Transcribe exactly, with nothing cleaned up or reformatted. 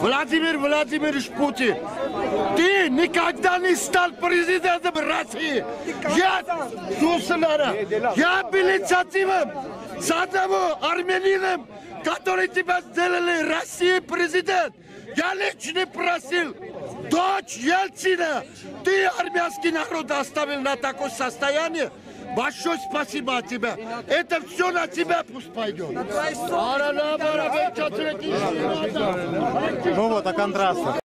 Владимир Владимирович Путин, ты никогда не стал президентом России. Я, я был инициативом с одного армянином, который тебя сделали России президент. Я лично просил, дочь Ельцина, ты армянский народ оставил на такое состояние. Большое спасибо от тебя. Это все на тебя пусть пойдет. Ну вот, о контрастах.